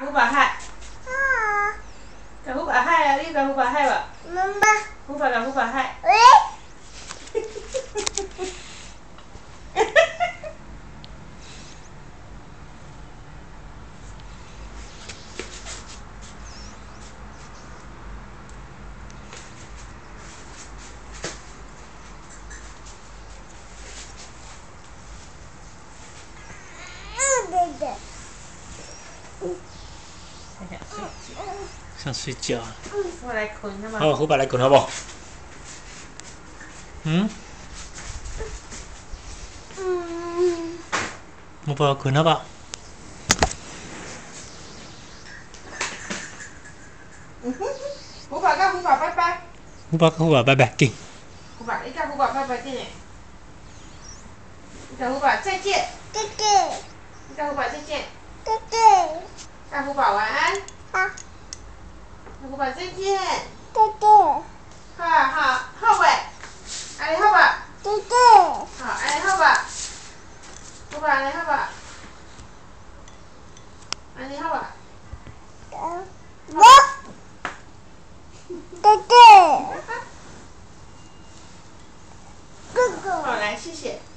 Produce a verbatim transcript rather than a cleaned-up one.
虎爸嗨，甲虎爸嗨啊！你甲虎爸嗨无？ 妈妈。 虎爸甲虎爸嗨。 喂。对对。 想睡觉。想睡觉啊？我来困好吗？好，虎爸来困好不？嗯？ 嗯。 虎爸困好不？虎爸甲虎爸拜拜。虎爸甲虎爸拜拜，紧。虎爸，你甲虎爸拜拜紧诶。你甲虎爸再见。 再见。 你甲虎爸再见。 再见。 甲虎爸晚安。 好。 甲虎爸再见。 再见。 好啊好，好未？安尼好吧？ 再见。 好，安尼好吧？虎爸安尼好吧？安尼好吧？ 我。再见。哥哥。 好，来，谢谢。